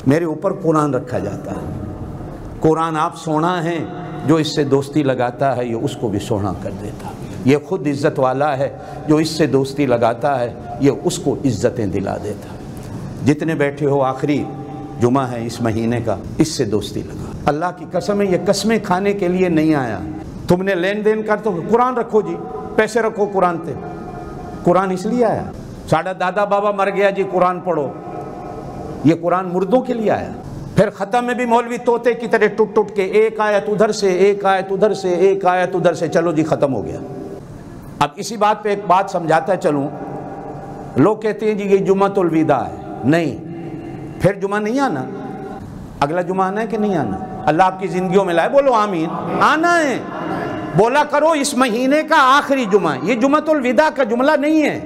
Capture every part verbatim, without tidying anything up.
میرے اوپر قرآن رکھا جاتا ہے. قرآن آپ سونا ہے، جو اس سے دوستی لگاتا ہے یہ اس کو بھی سونا کر دیتا. یہ خود عزت والا ہے، جو اس سے دوستی لگاتا ہے یہ اس کو عزتیں دلا دیتا. جتنے بیٹھے ہو، آخری جمعہ ہے اس مہینے کا، اس سے دوستی لگا. اللہ کی قسم ہے، یہ قسمیں کھانے کے لیے نہیں آیا. تم نے لین دین کر تو قرآن رکھو جی، پیسے رکھو قرآن پہ. قرآن اس لیے آیا. ساڑھا دادا بابا مر گیا جی قرآن پڑھو، یہ قرآن مردوں کے لیے آیا. پھر ختم میں بھی مولوی طوطے کی طرح ٹوٹ ٹوٹ کے ایک آیت ادھر سے، ایک آیت ادھر سے، ایک آیت ادھر سے، چلو جی ختم ہو گیا. اب اسی بات پہ ایک بات سمجھاتا چلوں. لوگ کہتے ہیں جی یہ جمعۃ الوداع ہے. نہیں، پھر جمعہ نہیں آنا. اگلا جمعہ آنا ہے کہ نہیں آنا؟ اللہ آپ کی زندگیوں میں لائے، بولو آمین. آنا ہے. بولا کرو اس مہینے کا آخری جمعہ. یہ جمعۃ الوداع کا جملہ نہیں ہے.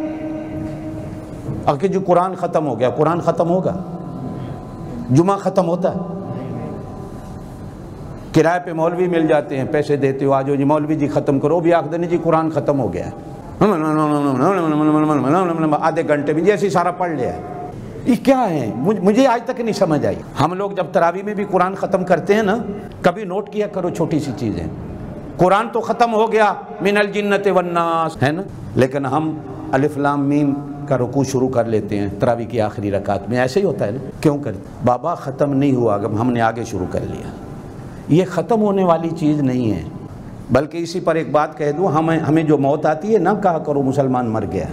اگر جو قرآن ختم ہو گیا، قرآن ختم ہوگا؟ جمعہ ختم ہوتا ہے؟ کرائے پہ مولوی مل جاتے ہیں، پیسے دیتے ہو، آجو جی مولوی جی ختم کرو، بھی آخ دینے جی قرآن ختم ہو گیا ہے. آدھے گھنٹے میں جیسے سارا پڑھ لیا ہے. یہ کیا ہے؟ مجھے آج تک نہیں سمجھ آئی. ہم لوگ جب تراویح میں بھی قرآن ختم کرتے ہیں نا، کبھی نوٹ کیا کرو چھوٹی سی چیزیں. قرآن تو ختم ہو گیا، من الجنت والناس ہے نا، لیکن ہم الف لام میم کا رکوع شروع کر لیتے ہیں تراویح کی آخری رکعت میں. ایسے ہی ہوتا ہے نا. کیوں کرتے؟ بابا ختم نہیں ہوا، اگر ہم نے آگے شروع کر لیا. یہ ختم ہونے والی چیز نہیں ہے. بلکہ اسی پر ایک بات کہہ دوں، ہمیں ہمیں جو موت آتی ہے نہ کہا کرو مسلمان مر گیا.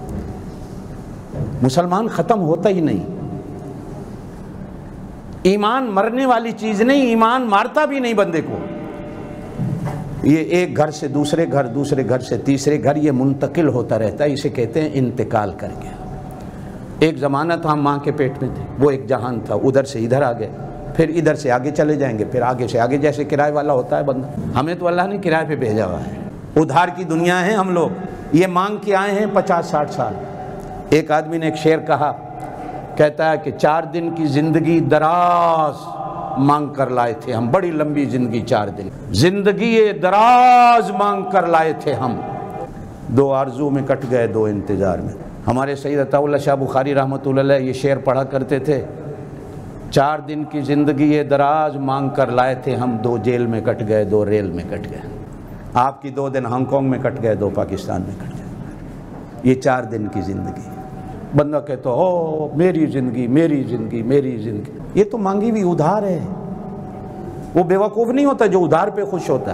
مسلمان ختم ہوتا ہی نہیں. ایمان مرنے والی چیز نہیں، ایمان مارتا بھی نہیں بندے کو. یہ ایک گھر سے دوسرے گھر، دوسرے گھر سے تیسرے گھر، یہ منتقل ہوتا رہتا ہے. اسے کہتے ہیں انتقال کر گیا. ایک زمانہ تو ہم ماں کے پیٹ میں تھے، وہ ایک جہان تھا، ادھر سے ادھر آ گئے، پھر ادھر سے آگے چلے جائیں گے، پھر آگے سے آگے. جیسے کرائے والا ہوتا ہے بندہ، ہمیں تو اللہ نے کرائے پہ بھیجا ہوا ہے. ادھار کی دنیا ہے ہم لوگ. یہ مانگ کے آئے ہیں پچاس ساٹھ سال. ایک آدمی نے ایک شعر کہا، کہتا ہے کہ چار دن کی زندگی دراز مانگ کر لائے تھے ہم. بڑی لمبی زندگی، چار دن زندگی دراز مانگ کر لائے تھے ہم. دو آرزو میں کٹ گئے، دو انتظار میں. ہمارے سید عطا اللہ شاہ بخاری رحمۃ اللہ علیہ یہ شعر پڑھا کرتے تھے، چار دن کی زندگی دراز مانگ کر لائے تھے ہم، دو جیل میں کٹ گئے، دو ریل میں کٹ گئے. آپ کی دو دن ہانگ کانگ میں کٹ گئے، دو پاکستان میں کٹ گئے. یہ چار دن کی زندگی. بندہ کہتا او میری زندگی، میری زندگی، میری زندگی. یہ تو مانگی ہوئی ادھار ہے. وہ بیوقوف نہیں ہوتا جو ادھار پہ خوش ہوتا ہے.